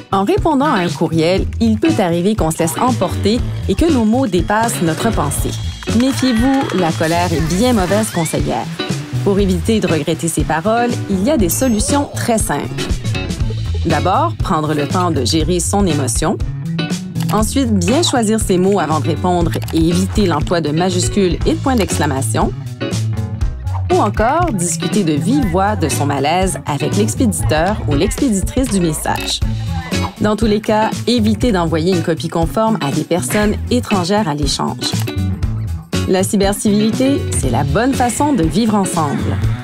En répondant à un courriel, il peut arriver qu'on se laisse emporter et que nos mots dépassent notre pensée. Méfiez-vous, la colère est bien mauvaise conseillère. Pour éviter de regretter ses paroles, il y a des solutions très simples. D'abord, prendre le temps de gérer son émotion. Ensuite, bien choisir ses mots avant de répondre et éviter l'emploi de majuscules et de points d'exclamation. Ou encore, discuter de vive voix de son malaise avec l'expéditeur ou l'expéditrice du message. Dans tous les cas, évitez d'envoyer une copie conforme à des personnes étrangères à l'échange. La cybercivilité, c'est la bonne façon de vivre ensemble.